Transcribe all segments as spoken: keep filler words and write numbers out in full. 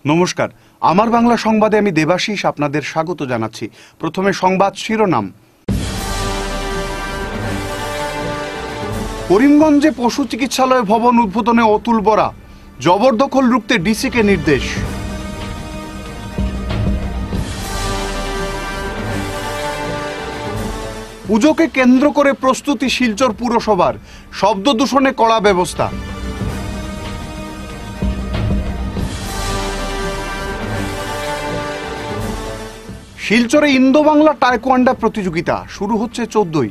নমস্কার, আমার বাংলা সংবাদে আমি দেবাশিস আপনাদের স্বাগত জানাচ্ছি। প্রথমে সংবাদ শিরোনাম। করিমগঞ্জে পশু চিকিৎসালয় ভবন উদ্বোধনে অতুল বরা, জবরদখল রুখতে ডিসিকে নির্দেশ। পুজোকে কেন্দ্র করে প্রস্তুতি শিলচর পুরসভার, শব্দ দূষণে কড়া ব্যবস্থা। শিলচরে ইন্দো বাংলা টাইকোয়ান্ডা প্রতিযোগিতা শুরু হচ্ছে চোদ্দই।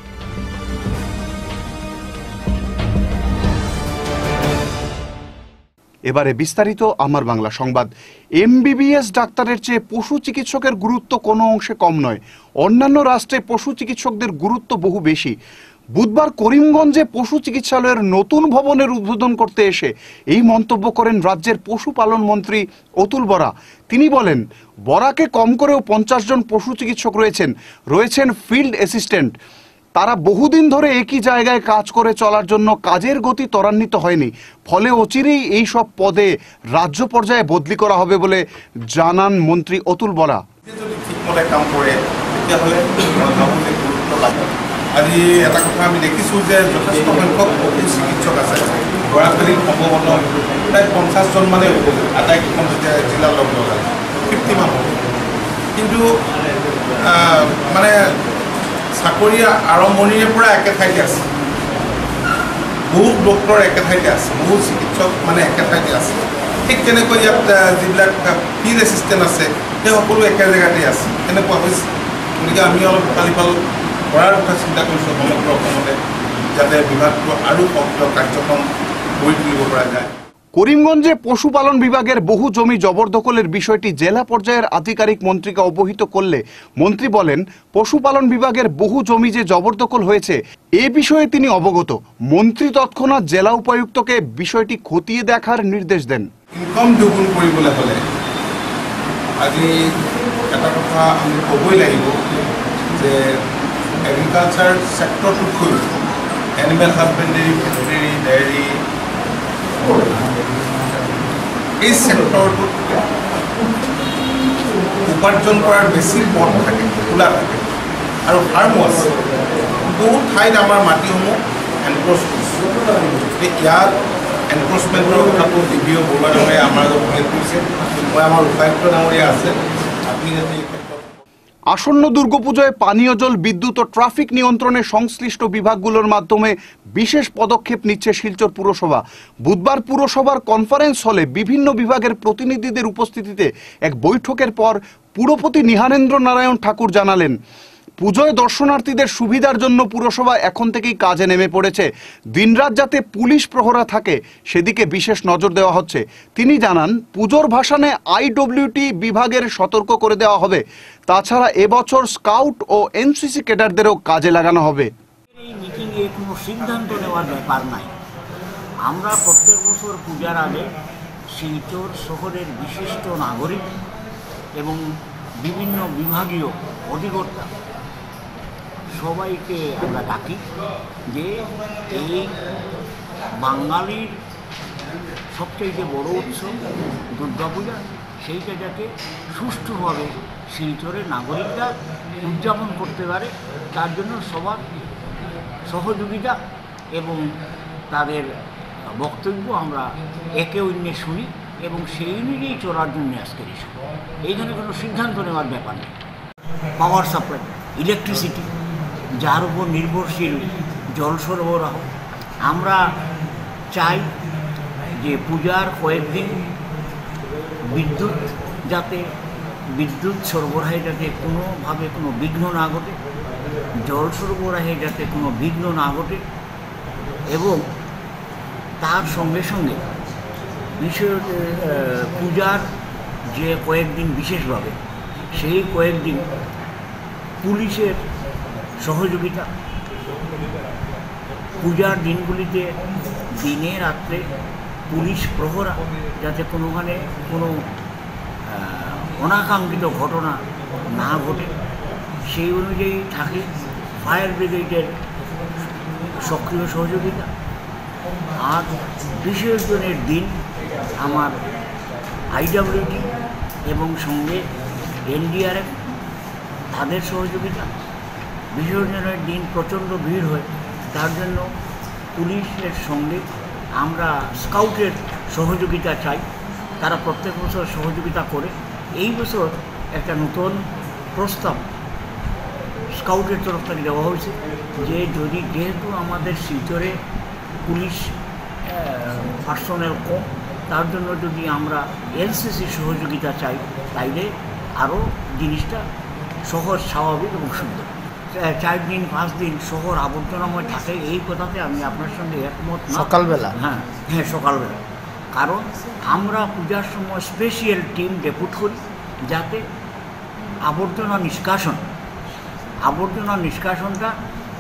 এবারে বিস্তারিত আমার বাংলা সংবাদ। এমবিবিএস ডাক্তারের চেয়ে পশু চিকিৎসকের গুরুত্ব কোনো অংশে কম নয়। অন্যান্য রাষ্ট্রে পশু চিকিৎসকদের গুরুত্ব বহু বেশি। বুধবার করিমগঞ্জে পশু চিকিৎসালয়ের নতুন ভবনের উদ্বোধন করতে এসে এই মন্তব্য করেন রাজ্যের পশুপালন মন্ত্রী অতুল বরা। তিনি বলেন, বরাকে কম করেও পঞ্চাশ জন পশু চিকিৎসক রয়েছেন রয়েছেন ফিল্ড অ্যাসিস্ট্যান্ট। তারা বহুদিন ধরে একই জায়গায় কাজ করে চলার জন্য কাজের গতি ত্বরান্বিত হয়নি। ফলে অচিরেই এই সব পদে রাজ্য পর্যায়ে বদলি করা হবে বলে জানান মন্ত্রী অতুল বরা। আজি এটা কথা আমি দেখিছোঁ যে যথেষ্ট সংখ্যক পশু চিকিৎসক আছে। বৰাকলিত সম্ভৱতঃ প্ৰায় পঞ্চাছজন মানে আটাইকেইখন জিলা লগ লগাই ফিফটি মান হ'ব। কিন্তু মানে চাকৰি আৰম্ভণিৰে পৰা একে ঠাইতে আছে। বহু ডক্টৰ একে ঠাইতে আছে, বহু চিকিৎসক মানে একে ঠাইতে আছে। ঠিক তেনেকৈ ইয়াত যিবিলাক ফিল্ড এছিষ্টেণ্ট আছে সেই সকলো একে জেগাতে আছে, তেনেকুৱা হৈছে। গতিকে আমি অলপ ইফাল কৰাৰ কথা চিন্তা কৰিছোঁ সমগ্ৰ অসমতে, যাতে বিভাগটো আৰু সক্ৰিয় কাৰ্যক্ৰম গঢ়ি তুলিব পৰা যায়। করিমগঞ্জে পশুপালন বিভাগের বহু জমি জবরদখলের বিষয়টি জেলা পর্যায়ের আধিকারিক মন্ত্রীকে অবহিত করলে মন্ত্রী বলেন, পশুপালন বিভাগের বহু জমি যে জবরদখল হয়েছে এ বিষয়ে তিনি অবগত। মন্ত্রী তৎক্ষণাৎ জেলা উপায়ুক্তকে বিষয়টি খতিয়ে দেখার নির্দেশ দেন। ইনকম দুগুণ কৰিবলৈ হ'লে আজি এটা কথা আমি ক'বই লাগিব যে এগ্ৰিকালচাৰ ছেক্টৰটোতকৈ এনিমেল হাজবেণ্ডেৰী, ভেটেনেৰী, ডেয়াৰী এই ছেক্টৰটোত উপাৰ্জন কৰাৰ বেছি পথ থাকে, খোলা থাকে আৰু ফাৰ্মো আছে। বহুত ঠাইত আমাৰ মাটিসমূহ এনক্ৰ'চ কৰিছে। ইয়াত এনক্ৰ'চমেণ্টৰ কথাটো ডি বি অ' বৰুৱা ডাঙৰীয়া আমাৰ লগত উল্লেখ কৰিছে। মই আমাৰ উপায়ুক্ত ডাঙৰীয়া আছে, আপুনি যাতে এই ক্ষেত্ৰত আসন্ন দুর্গাপূজায় পানীয় জল, বিদ্যুৎ ও ট্রাফিক নিয়ন্ত্রণে সংশ্লিষ্ট বিভাগগুলোর মাধ্যমে বিশেষ পদক্ষেপ নিচ্ছে শিলচর পুরসভা। বুধবার পুরসভার কনফারেন্স হলে বিভিন্ন বিভাগের প্রতিনিধিদের উপস্থিতিতে এক বৈঠকের পর পুরপতি নিহারেন্দ্র নারায়ণ ঠাকুর জানালেন, পুজোয় দর্শনার্থীদের সুবিধার জন্য পুরসভা এখন থেকেই কাজে নেমে পড়েছে। দিনরাত যাতে পুলিশ প্রহরা থাকে সেদিকে বিশেষ নজর দেওয়া হচ্ছে। তিনি জানান, পুজোর ভাসানে আইডব্লিউটি বিভাগের সতর্ক করে দেওয়া হবে। তাছাড়া এবছর স্কাউট ও এনসিসি ক্যাডারদেরও কাজে লাগানো হবে। এই মিটিংয়ে কোনো সিদ্ধান্ত নেওয়ার ব্যাপার নাই। আমরা প্রত্যেক বছর পূজার আগে শিলচর শহরের বিশিষ্ট নাগরিক এবং বিভিন্ন বিভাগীয় অধিকর্তা সবাইকে আমরা ডাকি যে এই বাঙালির সবচেয়ে বড় উৎসব দুর্গাপূজা, সেইটা যাতে সুষ্ঠুভাবে শিলচরের নাগরিকরা উদযাপন করতে পারে তার জন্য সবার সহযোগিতা এবং তাদের বক্তব্য আমরা একে অন্যে শুনি এবং সেই অনুযায়ী চলার জন্য আজকের এসব। এইখানে কোনো সিদ্ধান্ত নেওয়ার ব্যাপার নেই। পাওয়ার সাপ্লাই, ইলেকট্রিসিটি, যার উপর নির্ভরশীল জল সরবরাহ, আমরা চাই যে পূজার কয়েকদিন বিদ্যুৎ যাতে বিদ্যুৎ সরবরাহে যাতে কোনোভাবে কোনো বিঘ্ন না ঘটে, জল সরবরাহে যাতে কোনো বিঘ্ন না ঘটে এবং তার সঙ্গে সঙ্গে বিষয় পূজার যে কয়েকদিন বিশেষভাবে সেই কয়েকদিন পুলিশের সহযোগিতা, পূজার দিনগুলিতে দিনে রাত্রে পুলিশ প্রহরা যাতে কোনোখানে কোনো অনাকাঙ্ক্ষিত ঘটনা না ঘটে সেই অনুযায়ী থাকে। ফায়ার ব্রিগেডের সক্রিয় সহযোগিতা। আর বিসর্জনের দিন আমার আইডব্লিউটি এবং সঙ্গে এনডিআরএফ তাদের সহযোগিতা। বিসর্জনের দিন প্রচণ্ড ভিড় হয়, তার জন্য পুলিশের সঙ্গে আমরা স্কাউটের সহযোগিতা চাই। তারা প্রত্যেক বছর সহযোগিতা করে। এই বছর একটা নতুন প্রস্তাব স্কাউটের তরফ থেকে দেওয়া হয়েছে যে যদি যেহেতু আমাদের শিলচরে পুলিশ পার্সোনেল কম, তার জন্য যদি আমরা এনসিসি সহযোগিতা চাই তাইলে আরও জিনিসটা সহজ, স্বাভাবিক এবং সুন্দর। চার দিন পাঁচ দিন শহর আবর্জনাময় থাকে, এই কথাতে আমি আপনার সঙ্গে একমত না। সকালবেলা হ্যাঁ হ্যাঁ সকালবেলা, কারণ আমরা পূজার সময় স্পেশাল টিম ডেপুট করি যাতে আবর্জনা নিষ্কাশন আবর্জনা নিষ্কাশনটা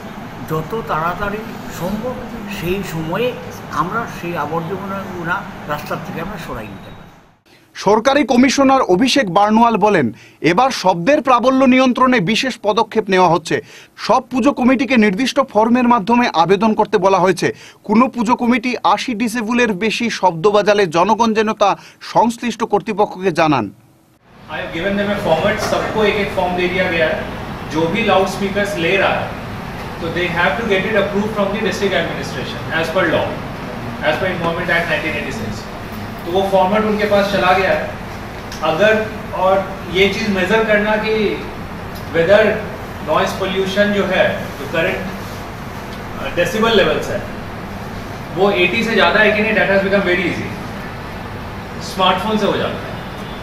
যত তাড়াতাড়ি সম্ভব সেই সময়ে আমরা সেই আবর্জনাগুলো রাস্তার থেকে আমরা সরাই নিতে পারি। সরকারি কমিশনার অভিষেক বার্নওয়াল বলেন, এবার শব্দের প্রাবল্য নিয়ন্ত্রণে বিশেষ পদক্ষেপ নেওয়া হচ্ছে। সব পুজো কমিটিকে নির্দিষ্ট ফর্মের মাধ্যমে আবেদন করতে বলা হয়েছে। কোনো পুজো কমিটি আশি ডিসিবেলের বেশি শব্দ বাজালে জনগণ যেন তা সংশ্লিষ্ট কর্তৃপক্ষকে জানান। I have given them a format, सबको एक एक फॉर्म दे दिया गया है। जो भी लाउड स्पीकर्स ले रहा है तो they have to get it approved from the district administration as per law, as per Environment Act nineteen eighty-six। तो वो फॉर्मेट उनके पास चला गया है। अगर और ये चीज़ मेजर करना कि वेदर नॉइस पोल्यूशन जो है जो करंट डेसिबल लेवल्स है वो अस्सी से ज़्यादा है कि नहीं, that has become very easy. Smartphone से हो जाता है।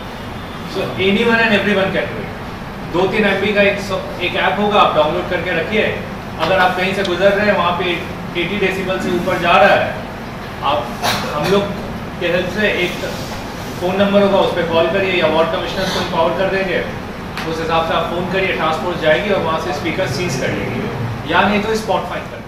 So anyone and everyone can do it. दो तीन एम बी का एक एक ऐप होगा, आप डाउनलोड करके रखिए। अगर आप कहीं से गुजर रहे हैं, वहाँ पे अस्सी डेसिबल से ऊपर जा रहा है, आप हम लोग के हेल्प से एक फ़ोन नंबर होगा, उस पर कॉल करिए या वार्ड कमिश्नर को पावर कर देंगे, उस हिसाब से आप फ़ोन करिए, टास्क फोर्स जाएगी और वहाँ से स्पीकर सीज कर लेगी, या नहीं तो स्पॉट फाइन कर देगी।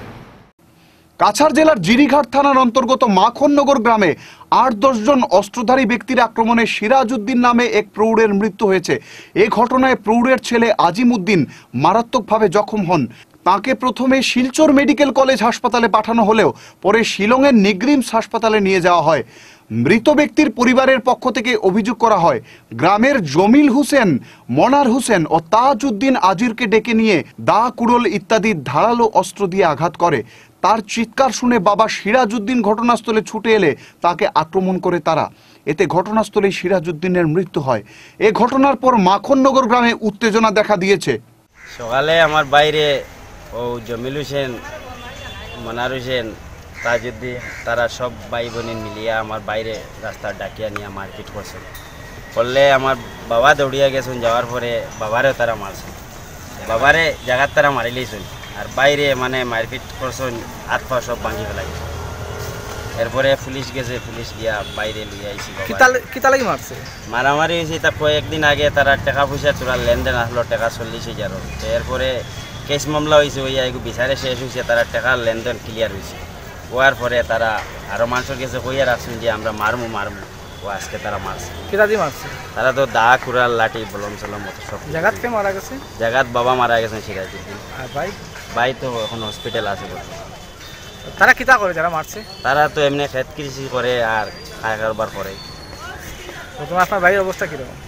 কাছাড় জেলার জিরিঘাট থানার অন্তর্গত মাখননগর গ্রামে আট দশ জন অস্ত্রধারী ব্যক্তির আক্রমণে সিরাজউদ্দিন নামে এক প্রৌঢ়ের মৃত্যু হয়েছে। এ ঘটনায় প্রৌঢ়ের ছেলে আজিমউদ্দিন মারাত্মকভাবে জখম হন। তাকে প্রথমে শিলচর মেডিকেল কলেজ হাসপাতালে পাঠানো হলেও পরে শিলংয়ের নিগ্রিমস হাসপাতালে নিয়ে যাওয়া হয়। মৃত ব্যক্তির পরিবারের পক্ষ থেকে অভিযোগ করা হয়, গ্রামের জমিল হোসেন, মনার হোসেন ও তাজউদ্দিন আজিরকে ডেকে নিয়ে দা, কুড়োল ইত্যাদি ধারালো অস্ত্র দিয়ে আঘাত করে। তার চিৎকার শুনে বাবা সিরাজউদ্দিন ঘটনাস্থলে ছুটে এলে তাকে আক্রমণ করে তারা। এতে ঘটনাস্থলেই সিরাজউদ্দিনের মৃত্যু হয়। এ ঘটনার পর মাখননগর গ্রামে উত্তেজনা দেখা দিয়েছে। সকালে আমার বাইরে ও জমিল হোসেন, মনার হোসেন, তাজউদ্দিন তারা সব ভাই বোনের মিলিয়ে আমার বাইরে রাস্তা ডাকিয়া নিয়ে মারপিট করছে। করলে আমার বাবা দৌড়িয়া গেছেন, যাওয়ার পরে বাবারেও তারা মারছেন। বাবারে জায়গার তারা মারি লইছেন আর বাইরে মানে মারপিট করছেন, হাত পা সব ভাঙি ফেলাই। এরপরে পুলিশ গেছে, পুলিশ গিয়া বাইরে লইয়া আইসি। কিতালাগি মারছে? মারামারি হয়েছে তা কয়েকদিন আগে তারা টাকা পয়সা তোরা লেনদেন আসলো, টাকা চল্লিশ হাজার। এরপরে কেস মামলা হয়েছে, ওই এগু বিচারে শেষ হয়েছে, তারা টাকার লেনদেন ক্লিয়ার হয়েছে। হওয়ার পরে তারা আরও মানুষের কাছে কইয়া রাখছেন যে আমরা মারমু মারমু ও আজকে তারা মারছে। কিতা দিয়ে মারছে? তারা তো দা, কুড়াল, লাঠি, বলম চলম মতো সব। জায়গাত কে মারা গেছে? জায়গাত বাবা মারা গেছেন সিরাজউদ্দিন। আর ভাই? ভাই তো এখন হসপিটাল আছে। তারা কিতা করে যারা মারছে? তারা তো এমনি খেত কৃষি করে আর খায় কারবার করে। তোমার আপনার ভাইয়ের অবস্থা কিরকম?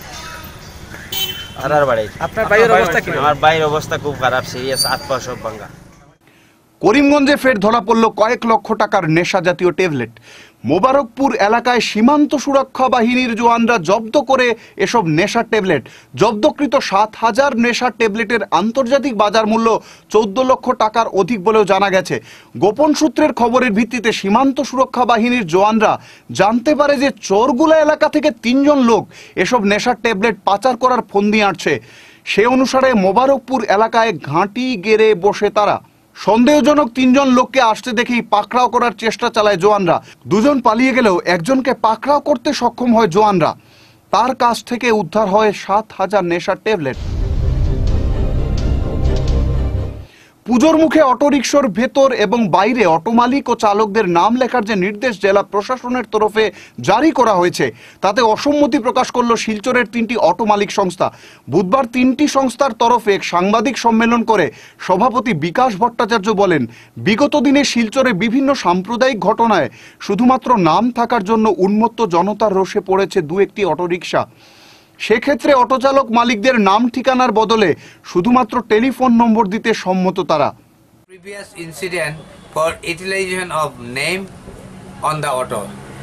তারার বাড়ি। আপনার ভাইয়ের অবস্থা কিরকম? আমার ভাইয়ের অবস্থা খুব খারাপ, সিরিয়াস, হাত পা সব ভাঙা। করিমগঞ্জে ফের ধরা পড়ল কয়েক লক্ষ টাকার নেশা জাতীয় ট্যাবলেট। মোবারকপুর এলাকায় সীমান্ত সুরক্ষা বাহিনীর জওয়ানরা জব্দ করে এসব নেশার ট্যাবলেট। জব্দকৃত সাত হাজার নেশার ট্যাবলেটের আন্তর্জাতিক বাজার মূল্য চোদ্দ লক্ষ টাকার অধিক বলেও জানা গেছে। গোপন সূত্রের খবরের ভিত্তিতে সীমান্ত সুরক্ষা বাহিনীর জওয়ানরা জানতে পারে যে চোরগুলা এলাকা থেকে তিনজন লোক এসব নেশার ট্যাবলেট পাচার করার ফন্দি আঁটছে। সে অনুসারে মোবারকপুর এলাকায় ঘাঁটি গেড়ে বসে তারা। সন্দেহজনক তিনজন লোককে আসতে দেখেই পাকড়াও করার চেষ্টা চালায় জওয়ানরা। দুজন পালিয়ে গেলেও একজনকে পাকড়াও করতে সক্ষম হয় জওয়ানরা। তার কাছ থেকে উদ্ধার হয় সাত হাজার নেশার ট্যাবলেট। পুজোর মুখে অটোরিকশার ভেতর এবং বাইরে অটো মালিক ও চালকদের নাম লেখার যে নির্দেশ জেলা প্রশাসনের তরফে জারি করা হয়েছে তাতে অসম্মতি প্রকাশ করল শিলচরের তিনটি অটো মালিক সংস্থা। বুধবার তিনটি সংস্থার তরফে এক সাংবাদিক সম্মেলন করে সভাপতি বিকাশ ভট্টাচার্য বলেন, বিগত দিনে শিলচরে বিভিন্ন সাম্প্রদায়িক ঘটনায় শুধুমাত্র নাম থাকার জন্য উন্মত্ত জনতার রোষে পড়েছে দু একটি অটোরিকশা। সেক্ষেত্রে অটোচালক মালিকদের নাম ঠিকানার বদলে শুধুমাত্র টেলিফোন নম্বর দিতে সম্মত তারা। Previous incident for utilization of name on the auto,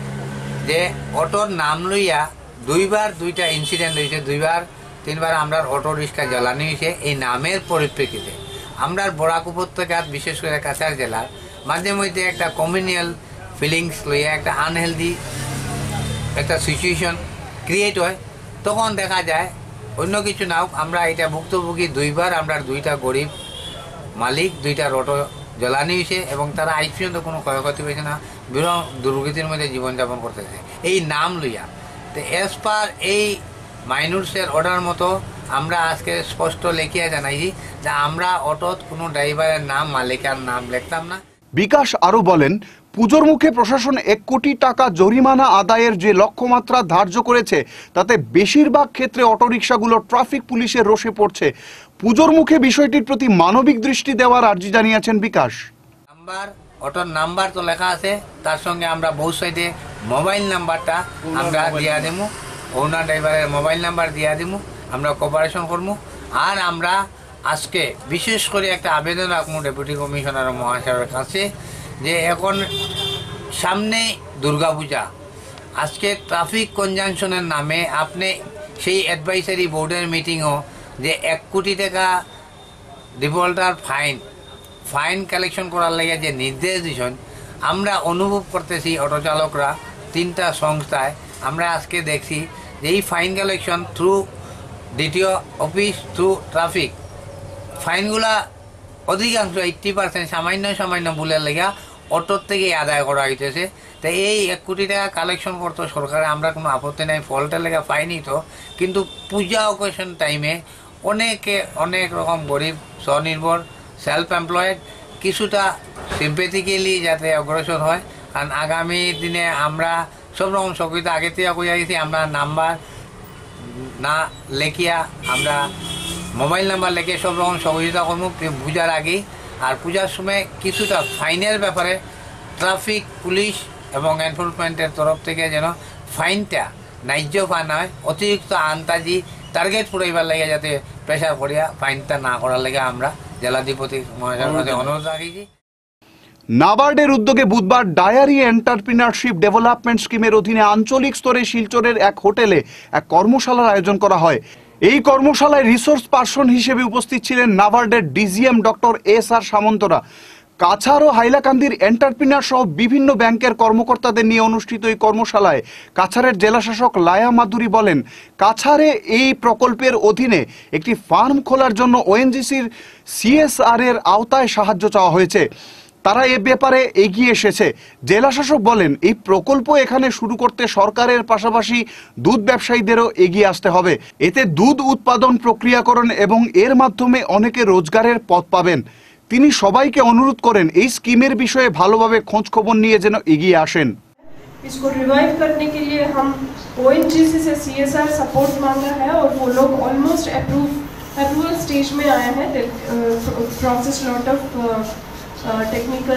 যে অটোর নাম লইয়া দুইবার দুইটা ইনসিডেন্ট হয়েছে, দুইবার তিনবার আমরা অটো রিক্সা জ্বালানি হয়েছে এই নামের পরিপ্রেক্ষিতে। আমরা বরাক উপত্যকার বিশেষ করে কাছাড় জেলার মাঝে মধ্যে একটা কমিউনিয়াল ফিলিংস লইয়া একটা আনহেলদি একটা সিচুয়েশন ক্রিয়েট হয়, তখন দেখা যায় অন্য কিছু না হোক আমরা এটা ভুক্তভোগী দুইবার আমরা দুইটা গরিব মালিক দুইটার অটো জ্বালানি হয়েছে এবং তারা আজ পর্যন্ত কোনো ক্ষয়ক্ষতি হয়েছে না, বিরল দুর্গতির মধ্যে জীবনযাপন করতেছে এই নাম লইয়া। তো এজ পার এই মাইনরসের অর্ডার মতো আমরা আজকে স্পষ্ট লিখিয়া জানাইছি যে আমরা অটোত কোনো ড্রাইভারের নাম মালিকার নাম লিখতাম না। বিকাশ আরো বলেন, পুজোর মুখে প্রশাসন এক কোটি টাকা জরিমানা আদায়ের যে লক্ষ্যমাত্রা ধার্য করেছে তাতে বেশিরভাগ ক্ষেত্রে অটোরিকশাগুলো ট্রাফিক পুলিশের রোষে পড়ছে। পুজোর মুখে বিষয়টির প্রতি মানবিক দৃষ্টি দেওয়ার আর্জি জানিয়েছেন বিকাশ। নাম্বার অটোর নাম্বার তো লেখা আছে, তার সঙ্গে আমরা বহু সাইডে মোবাইল নাম্বারটা আমরা দিয়া দেবো, ওনার ড্রাইভারের মোবাইল নাম্বার দিয়া দেবো, আমরা কোঅপারেশন করবো। আর আমরা আজকে বিশেষ করে একটা আবেদন রাখবো ডেপুটি কমিশনার মহাশয়ের কাছে যে এখন সামনে দুর্গাপূজা, আজকে ট্রাফিক কনজাংশনের নামে আপনি সেই অ্যাডভাইসারি বোর্ডের মিটিংও যে এক কোটি টাকা ডিফল্টার ফাইন ফাইন কালেকশন করার লাগে যে নির্দেশ দিয়েছেন, আমরা অনুভব করতেছি অটো চালকরা তিনটা সংস্থায় আমরা আজকে দেখছি যে এই ফাইন কালেকশন থ্রু দ্বিতীয় অফিস থ্রু ট্রাফিক ফাইনগুলা অধিকাংশ এইট্টি পার্সেন্ট সামান্য সামান্য ভুলের লেগা অটোর থেকে আদায় করা হইতেছে। তাই এই এক কোটি টাকা কালেকশন করতো সরকারে, আমরা কোনো আপত্তি নাই, ফল্টের লেগা ফাইনই তো, কিন্তু পূজা অকেশন টাইমে অনেকে অনেক রকম গরিব স্বনির্ভর সেলফ এমপ্লয়েড কিছুটা সিম্পেথিক্যালি যাতে অগ্রসর হয়। কারণ আগামী দিনে আমরা সব রকম সহযোগিতা আগে থেকে কইয়া গেছি, আমরা নাম্বার না লেখিয়া আমরা মোবাইল নাম্বার লেখে সব রকম সহযোগিতা করবো পূজার আগেই। আর পূজার সময় কিছুটা ফাইনের ব্যাপারে ট্রাফিক পুলিশ এবং এনফোর্সমেন্টের তরফ থেকে যেন ফাইনটা ন্যায্য ফাইন হয়, অতিরিক্ত আন্তাজি টার্গেট পুরাইবার লাগে যাতে প্রেশার করিয়া ফাইনটা না করার লাগে আমরা জেলাধিপতি মহাশয়ের কাছে অনুরোধ রাখিছি। নাবার্ডের উদ্যোগে বুধবার ডায়ারি এন্টারপ্রিনারশিপ ডেভেলপমেন্ট স্কিমের অধীনে আঞ্চলিক স্তরে শিলচরের এক হোটেলে এক কর্মশালার আয়োজন করা হয়। এই কর্মশালায় রিসোর্স পার্সন হিসেবে উপস্থিত ছিলেন নাবার্ডের ডিজিএম ডক্টর এস আর সামন্তরা। কাছাড় ও হাইলাকান্দির এন্টারপ্রিনার সহ বিভিন্ন ব্যাংকের কর্মকর্তাদের নিয়ে অনুষ্ঠিত এই কর্মশালায় কাছাড়ের জেলাশাসক লায়া মাধুরী বলেন, কাছাড়ে এই প্রকল্পের অধীনে একটি ফার্ম খোলার জন্য ওএনজিসির সিএসআর এর আওতায় সাহায্য চাওয়া হয়েছে। তারা এ ব্যাপারে এগিয়ে এসেছে। জেলাশাসক বলেন, এই প্রকল্প এখানে শুরু করতে সরকারের পাশাপাশি দুধ ব্যবসায়ীদেরও এগিয়ে আসতে হবে। এতে দুধ উৎপাদন প্রক্রিয়াকরণ এবং এর মাধ্যমে অনেকে রোজগারের পথ পাবেন। তিনি সবাইকে অনুরোধ করেন এই স্কিমের বিষয়ে ভালোভাবে খোঁজ খবর নিয়ে যেন এগিয়ে আসেন। इसको रिवाइव करने के लिए हम ओएनजीसी से सीएसआर सपोर्ट मांगा है और वो लोग ऑलमोस्ट अप्रूव अप्रूवल स्टेज में आया है। Process lot of technical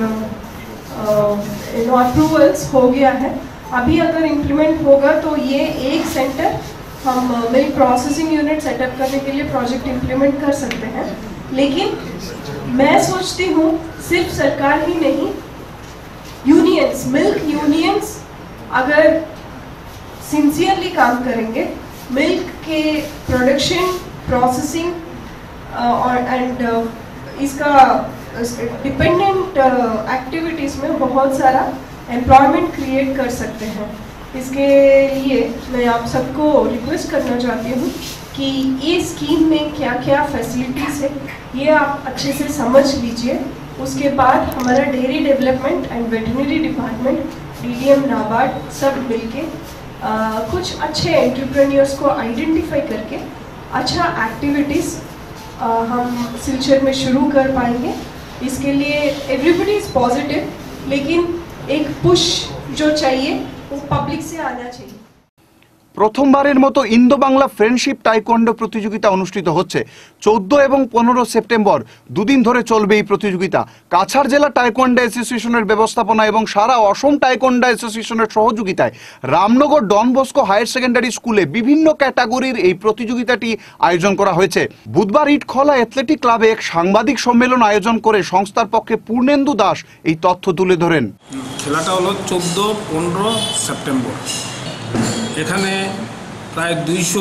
approvals हो गया है। अभी अगर इम्प्लीमेंट होगा तो ये एक सेंटर हम मिल्क प्रोसेसिंग यूनिट सेटअप करने के लिए प्रोजेक्ट इम्प्लीमेंट कर सकते हैं। लेकिन मैं सोचती हूँ सिर्फ सरकार ही नहीं, यूनियंस मिल्क यूनियंस अगर सिंसियरली काम करेंगे, मिल्क के प्रोडक्शन प्रोसेसिंग और एंड इसका डिपेंडेंट एक्टिविटीज़ में बहुत सारा एम्प्लॉयमेंट क्रिएट कर सकते हैं। इसके लिए मैं आप सबको रिक्वेस्ट करना चाहती हूँ कि ये स्कीम में क्या क्या फैसिलिटीज़ है ये आप अच्छे से समझ लीजिए। उसके बाद हमारा dairy development and veterinary department, DDM, NABARD सब मिलके आ, कुछ अच्छे एंटरप्रेन्योर्स को आइडेंटिफाई करके अच्छा एक्टिविटीज़ आ, हम सिलचर में शुरू कर पाएंगे। इसके लिए एवरीबडी इज़ पॉजिटिव, लेकिन एक पुश जो चाहिए वो पब्लिक से आना चाहिए। প্রথমবারের মতো ইন্দো বাংলা ফ্রেন্ডশিপ টাইকোয়ান্ডো প্রতিযোগিতা অনুষ্ঠিত হচ্ছে। চোদ্দ এবং পনেরো সেপ্টেম্বর দুদিন ধরে চলবে এই প্রতিযোগিতা। কাছাড় জেলা টাইকোয়ান্ডো অ্যাসোসিয়েশনের ব্যবস্থাপনা এবং সারা অসম টাইকোয়ান্ডো অ্যাসোসিয়েশনের সহযোগিতায় Ramnagar Don Bosco higher secondary স্কুলে বিভিন্ন ক্যাটাগরির এই প্রতিযোগিতাটি আয়োজন করা হয়েছে। বুধবার ইটখলা অ্যাথলেটিক ক্লাবে এক সাংবাদিক সম্মেলন আয়োজন করে সংস্থার পক্ষে পূর্ণেন্দু দাস এই তথ্য তুলে ধরেন। খেলাটা হলো চোদ্দো পনেরো সেপ্টেম্বর। এখানে প্রায় দুইশো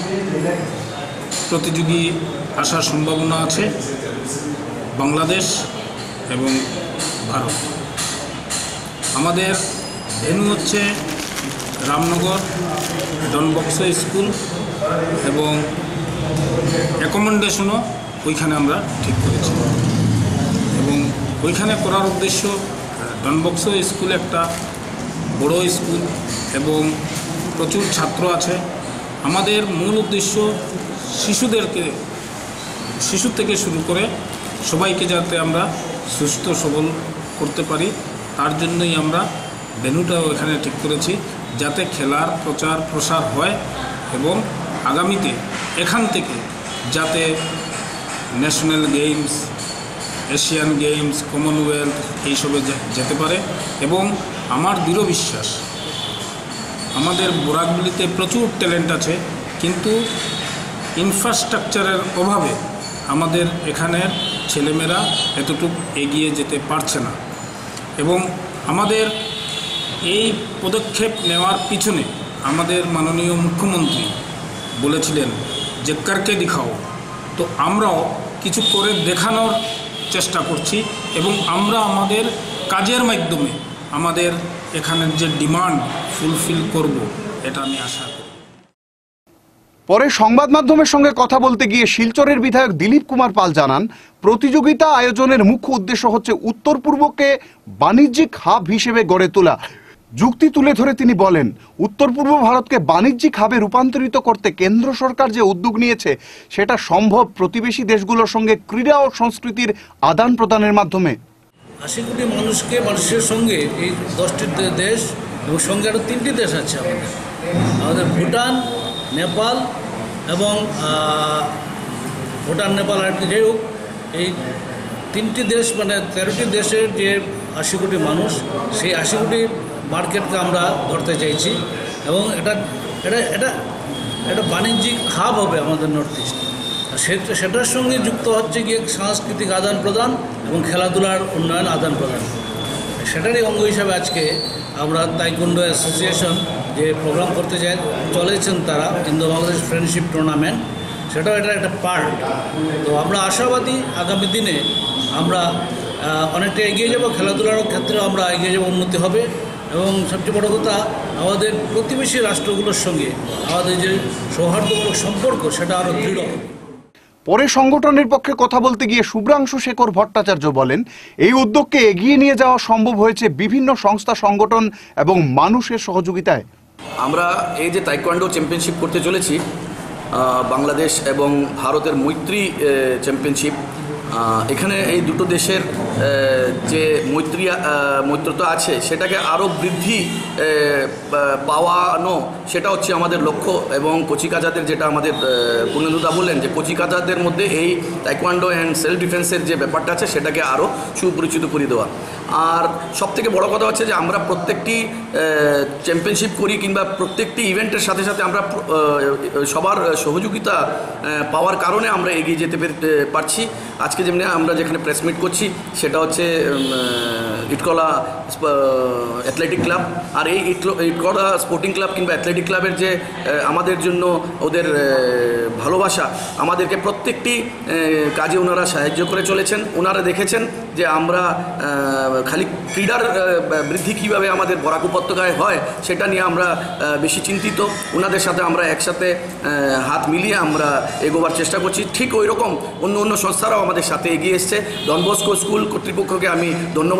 প্রতিযোগী আসার সম্ভাবনা আছে, বাংলাদেশ এবং ভারত। আমাদের ভেন্যু হচ্ছে রামনগর ডন বস্কো স্কুল এবং অ্যাকোমোডেশনও ওইখানে আমরা ঠিক করেছি। এবং ওইখানে করার উদ্দেশ্য, ডন বস্কো স্কুল একটা বড় স্কুল এবং প্রচুর ছাত্র আছে। আমাদের মূল উদ্দেশ্য শিশুদেরকে, শিশু থেকে শুরু করে সবাইকে যাতে আমরা সুস্থ সবল করতে পারি, তার জন্যই আমরা ভেন্যুটাও এখানে ঠিক করেছি, যাতে খেলার প্রচার প্রসার হয় এবং আগামীতে এখান থেকে যাতে national games, Asian games, Commonwealth এইসবে যেতে পারে। এবং আমার দৃঢ় বিশ্বাস আমাদের বরাকগুলিতে প্রচুর ট্যালেন্ট আছে, কিন্তু ইনফ্রাস্ট্রাকচারের অভাবে আমাদের এখানের ছেলেমেয়েরা এতটুকু এগিয়ে যেতে পারছে না। এবং আমাদের এই পদক্ষেপ নেওয়ার পিছনে আমাদের মাননীয় মুখ্যমন্ত্রী বলেছিলেন যে করকে দেখাও, তো আমরাও কিছু করে দেখানোর চেষ্টা করছি এবং আমরা আমাদের কাজের মাধ্যমে আমাদের এখানের যে ডিমান্ড ফুলফিল করব, এটা আমি আশা করি। পরে সংবাদ মাধ্যমের সঙ্গে কথা বলতে গিয়ে শিলচরের বিধায়ক দিলীপ কুমার পাল জানান, প্রতিযোগিতা আয়োজনের মুখ্য উদ্দেশ্য হচ্ছে উত্তর পূর্বকে বাণিজ্যিক হাব হিসেবে গড়ে তোলা। যুক্তি তুলে ধরে তিনি বলেন, উত্তর পূর্ব ভারতকে বাণিজ্যিক হাবে রূপান্তরিত করতে কেন্দ্র সরকার যে উদ্যোগ নিয়েছে সেটা সম্ভব প্রতিবেশী দেশগুলোর সঙ্গে ক্রীড়া ও সংস্কৃতির আদান প্রদানের মাধ্যমে। আশি কোটি মানুষকে মানুষের সঙ্গে এই দশটি দেশ এবং সঙ্গে আরও তিনটি দেশ আছে আমাদের আমাদের ভুটান, নেপাল এবং ভুটান নেপাল আর কি, যাই হোক এই তিনটি দেশ মানে তেরোটি দেশের যে আশি কোটি মানুষ, সেই আশি কোটি মার্কেটকে আমরা ধরতে চাইছি এবং এটা এটা এটা এটা বাণিজ্যিক হাব হবে আমাদের নর্থ ইস্ট। সেটা সেটার সঙ্গে যুক্ত হচ্ছে গিয়ে সাংস্কৃতিক আদান প্রদান এবং খেলাধুলার উন্নয়ন আদান প্রদান। সেটারই অঙ্গ হিসাবে আজকে আমরা তাইকোয়ান্ডো অ্যাসোসিয়েশন যে প্রোগ্রাম করতে চাই চলেছেন তারা ইন্দো বাংলাদেশ ফ্রেন্ডশিপ টুর্নামেন্ট, সেটাও এটার একটা পার্ট। তো আমরা আশাবাদী আগামী দিনে আমরা অনেকটা এগিয়ে যাব, খেলাধুলার ক্ষেত্রে আমরা এগিয়ে যাব, উন্নতি হবে এবং সবচেয়ে বড় কথা আমাদের প্রতিবেশী রাষ্ট্রগুলোর সঙ্গে আমাদের যে সৌহার্দ্যমূলক সম্পর্ক সেটা আরও দৃঢ় হবে। পরে সংগঠনের পক্ষে কথা বলতে গিয়ে শুভ্রাংশু শেখর ভট্টাচার্য বলেন, এই উদ্যোগকে এগিয়ে নিয়ে যাওয়া সম্ভব হয়েছে বিভিন্ন সংস্থা, সংগঠন এবং মানুষের সহযোগিতায়। আমরা এই যে তাইকোয়ান্ডো চ্যাম্পিয়নশিপ করতে চলেছি, বাংলাদেশ এবং ভারতের মৈত্রী চ্যাম্পিয়নশিপ, এখানে এই দুটো দেশের যে মৈত্রী মৈত্রতা আছে সেটাকে আরও বৃদ্ধি পাওয়ানো, সেটা হচ্ছে আমাদের লক্ষ্য। এবং কচিকাচাদের যেটা আমাদের পূর্ণেন্দুদা বললেন যে কচিকাচাদের মধ্যে এই তাইকোয়ান্ডো অ্যান্ড সেলফ ডিফেন্সের যে ব্যাপারটা আছে সেটাকে আরও সুপরিচিত করে দেওয়া। আর সবথেকে বড় কথা হচ্ছে যে আমরা প্রত্যেকটি চ্যাম্পিয়নশিপ করি কিংবা প্রত্যেকটি ইভেন্টের সাথে সাথে আমরা সবার সহযোগিতা পাওয়ার কারণে আমরা এগিয়ে যেতে পারছি। আজকে যেমনি আমরা যেখানে প্রেস মিট করছি সেটা হচ্ছে ইটকলা অ্যাথলেটিক ক্লাব, আর এই ইটকলা স্পোর্টিং ক্লাব কিংবা অ্যাথলেটিক ক্লাবের যে আমাদের জন্য ওদের ভালোবাসা, আমাদেরকে প্রত্যেকটি কাজে ওনারা সাহায্য করে চলেছেন। ওনারা দেখেছেন যে আমরা খালি ক্রীড়ার বৃদ্ধি কীভাবে আমাদের বরাক উপত্যকায় হয় সেটা নিয়ে আমরা বেশি চিন্তিত। ওনাদের সাথে আমরা একসাথে হাত মিলিয়ে আমরা এগোবার চেষ্টা করছি। ঠিক ওই রকম অন্য অন্য সংস্থারাও আমাদের সাথে এগিয়ে এসছে। ডন বস্কো স্কুল কর্তৃপক্ষকে আমি ধন্যবাদ জানাই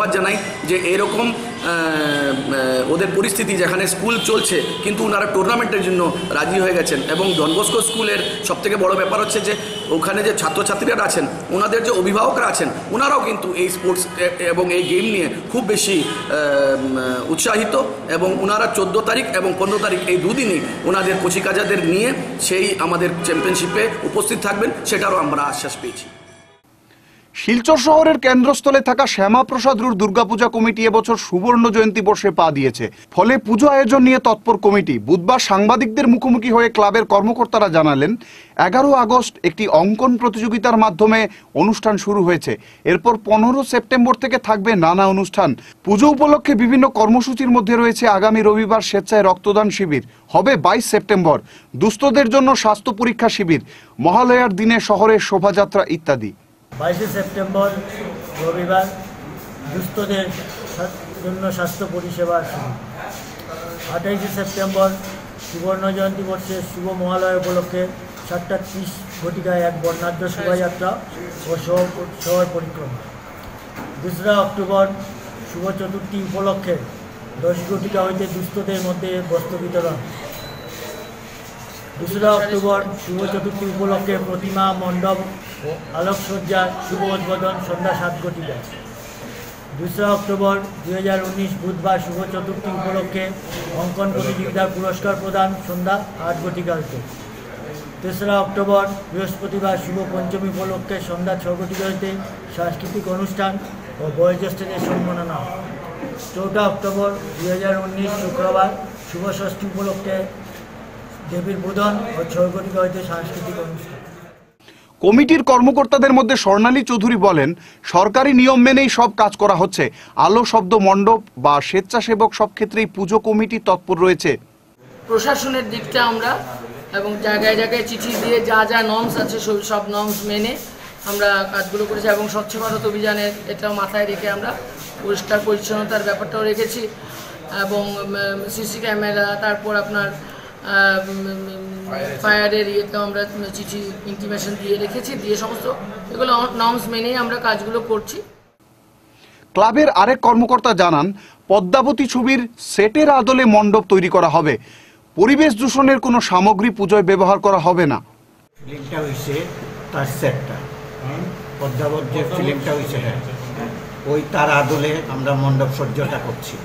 যে এরকম ওদের পরিস্থিতি যেখানে স্কুল চলছে কিন্তু ওনারা টুর্নামেন্টের জন্য রাজি হয়ে গেছেন। এবং ডন বস্কো স্কুলের সবথেকে বড় ব্যাপার হচ্ছে যে ওখানে যে ছাত্রছাত্রীরা আছেন ওনাদের যে অভিভাবকরা আছেন ওনারাও কিন্তু এই স্পোর্টস এবং এই গেম নিয়ে খুব বেশি উৎসাহিত এবং ওনারা চোদ্দো তারিখ এবং পনেরো তারিখ এই দুদিনই ওনাদের কচিকাজাদের নিয়ে সেই আমাদের চ্যাম্পিয়নশিপে উপস্থিত থাকবেন, সেটারও আমরা আশ্বাস পেয়েছি। শিলচর শহরের কেন্দ্রস্থলে থাকা শ্যামাপ্রসাদ রোড দুর্গাপূজা কমিটি এবছর সুবর্ণ জয়ন্তী বর্ষে পা দিয়েছে। ফলে পুজো আয়োজন নিয়ে তৎপর কমিটি। বুধবার সাংবাদিকদের মুখোমুখি হয়ে ক্লাবের কর্মকর্তারা জানালেন, এগারো আগস্ট একটি অঙ্কন প্রতিযোগিতার মাধ্যমে অনুষ্ঠান শুরু হয়েছে। এরপর পনেরো সেপ্টেম্বর থেকে থাকবে নানা অনুষ্ঠান। পুজো উপলক্ষে বিভিন্ন কর্মসূচির মধ্যে রয়েছে আগামী রবিবার স্বেচ্ছায় রক্তদান শিবির, হবে বাইশ সেপ্টেম্বর দুস্থদের জন্য স্বাস্থ্য পরীক্ষা শিবির, মহালয়ার দিনে শহরের শোভাযাত্রা ইত্যাদি। বাইশে সেপ্টেম্বর রবিবার দুস্থদের জন্য স্বাস্থ্য পরিষেবা শুরু। আঠাইশে সেপ্টেম্বর সুবর্ণ জয়ন্তী বর্ষের শুভ মহালয়া উপলক্ষে সাতটা ত্রিশ ঘটিকায় এক বর্ণাঢ্য শোভাযাত্রা ও শহর পরিক্রমা। দোসরা অক্টোবর শুভ চতুর্থী উপলক্ষে দশ ঘটিকা হইতে দুস্থদের মধ্যে বস্ত্র বিতরণ। দোসরা অক্টোবর শুভ চতুর্থী উপলক্ষে প্রতিমা মণ্ডপ ও আলোকসজ্জার শুভ উদ্বোধন সন্ধ্যা সাত ঘটিকা। দোসরা অক্টোবর দুই হাজার উনিশ বুধবার শুভ চতুর্থী উপলক্ষে অঙ্কন প্রতিযোগিতার পুরস্কার প্রদান সন্ধ্যা আট ঘটিকা হইতে। তেসরা অক্টোবর বৃহস্পতিবার শুভ পঞ্চমী উপলক্ষে সন্ধ্যা ছ ঘটিকা হইতে সাংস্কৃতিক অনুষ্ঠান ও বয়োজ্যেষ্ঠদের সম্মাননা। চৌঠা অক্টোবর দুই হাজার উনিশ শুক্রবার শুভ ষষ্ঠী উপলক্ষে দেবীর বোধন ও ছয় ঘটিকা হইতে সাংস্কৃতিক অনুষ্ঠান। কমিটির কর্মকর্তাদের মধ্যে স্বর্ণালী চৌধুরী বলেন, সরকারি নিয়ম মেনেই সব কাজ করা হচ্ছে। আলো শব্দ মণ্ডপ বা স্বেচ্ছাসেবক সব ক্ষেত্রেই পুজো কমিটি তৎপর রয়েছে। প্রশাসনের দিকটা আমরা এবং জায়গায় জায়গায় চিঠি দিয়ে যা যা নর্মস আছে সব নর্মস মেনে আমরা কাজগুলো করেছি এবং স্বচ্ছ ভারত অভিযানের এটাও মাথায় রেখে আমরা পরিষ্কার পরিচ্ছন্নতার ব্যাপারটাও রেখেছি এবং সিসি ক্যামেরা, তারপর আপনার ফায়ারের ইয়েতেও আমরা চিঠি ইন্টিমেশন দিয়ে রেখেছি, দিয়ে সমস্ত এগুলো নর্মস মেনেই আমরা কাজগুলো করছি। ক্লাবের আরেক কর্মকর্তা জানান, পদ্মাবতী ছবির সেটের আদলে মণ্ডপ তৈরি করা হবে। পরিবেশ দূষণের কোনো সামগ্রী পুজোয় ব্যবহার করা হবে না। ফিল্মটা হয়েছে তার সেটটা, পদ্মাবত যে ফিল্মটা হয়েছে হ্যাঁ ওই তার আদলে আমরা মণ্ডপ সজ্জাটা করছি।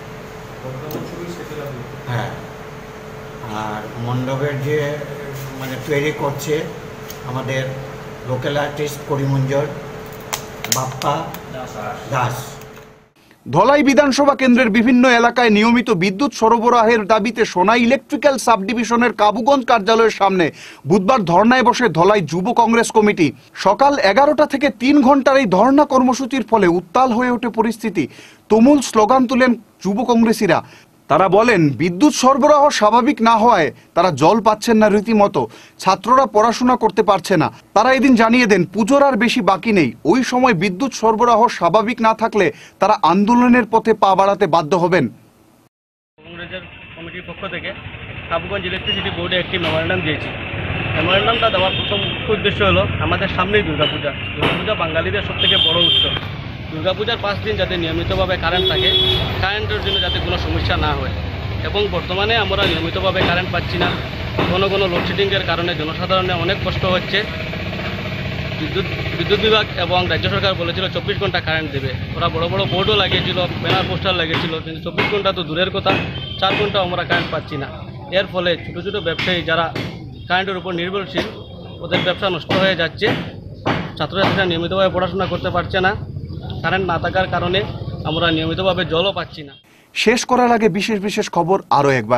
হ্যাঁ, আর মণ্ডপের যে মানে তৈরি করছে আমাদের লোকাল আর্টিস্ট করিমঞ্জর বাপ্পা দাস। ধলাই বিধানসভা কেন্দ্রের বিভিন্ন এলাকায় নিয়মিত বিদ্যুৎ সরবরাহের দাবিতে সোনাই ইলেকট্রিক্যাল সাব ডিভিশনের কাবুগঞ্জ কার্যালয়ের সামনে বুধবার ধর্নায় বসে ধলাই যুব কংগ্রেস কমিটি। সকাল এগারোটা থেকে তিন ঘন্টার এই ধর্না কর্মসূচির ফলে উত্তাল হয়ে ওঠে পরিস্থিতি। তুমুল স্লোগান তুলেন যুব কংগ্রেসীরা। তারা বলেন, বিদ্যুৎ সরবরাহ স্বাভাবিক না হওয়ায় তারা জল পাচ্ছেন না রীতিমতো, ছাত্ররা পড়াশোনা করতে পারছে না। তারা এদিন জানিয়ে দেন, পুজোর আর বেশি বাকি নেই। ওই সময় বিদ্যুৎ সরবরাহ স্বাভাবিক না থাকলে তারা আন্দোলনের পথে পা বাড়াতে বাধ্য হবেন। কংগ্রেসের কমিটির পক্ষ থেকে কাবুগঞ্জ ইলেকট্রিসিটি বোর্ডে একটি মেমোরেন্ডাম দিয়েছি। মেমোরেন্ডামটা দেওয়ার প্রথম উদ্দেশ্য হলো, আমাদের সামনেই দুর্গাপূজা। দুর্গাপূজা বাঙালিদের সব থেকে বড় উৎসব। দুর্গাপূজার পাঁচ দিন যাতে নিয়মিতভাবে কারেন্ট থাকে, কারেন্টের জন্য যাতে কোনো সমস্যা না হয়। এবং বর্তমানে আমরা নিয়মিতভাবে কারেন্ট পাচ্ছি না। কোনো কোনো লোডশেডিংয়ের কারণে জনসাধারণের অনেক কষ্ট হচ্ছে। বিদ্যুৎ বিদ্যুৎ বিভাগ এবং রাজ্য সরকার বলেছিল চব্বিশ ঘন্টা কারেন্ট দেবে। ওরা বড় বড় বোর্ডও লাগিয়েছিল, ব্যানার পোস্টার লাগিয়েছিল, কিন্তু চব্বিশ ঘন্টা তো দূরের কথা, চার ঘন্টাও আমরা কারেন্ট পাচ্ছি না। এর ফলে ছোটো ছোটো ব্যবসায়ী যারা কারেন্টের উপর নির্ভরশীল, ওদের ব্যবসা নষ্ট হয়ে যাচ্ছে। ছাত্রছাত্রীরা নিয়মিতভাবে পড়াশোনা করতে পারছে না। কারেন্ট না থাকার কারণে আমরা নিয়মিতভাবে জলও পাচ্ছি না। শেষ করার আগে বিশেষ বিশেষ খবর আরও একবার।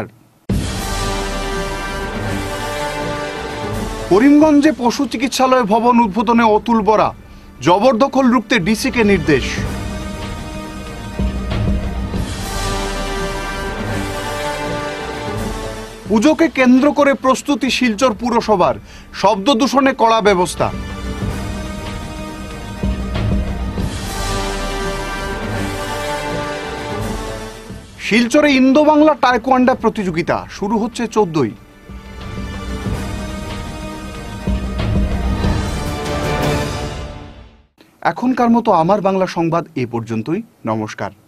করিমগঞ্জে পশু চিকিৎসালয় ভবন উদ্বোধনে অতুল বরা। জবরদখল রুখতে ডিসিকে নির্দেশ। পুজোকে কেন্দ্র করে প্রস্তুতি শিলচর পুরসভার, শব্দ দূষণে কড়া ব্যবস্থা। শিলচরে ইন্দো বাংলা টাইকোয়ান্ডা প্রতিযোগিতা শুরু হচ্ছে চোদ্দই। এখনকার মতো আমার বাংলা সংবাদ এ পর্যন্তই। নমস্কার।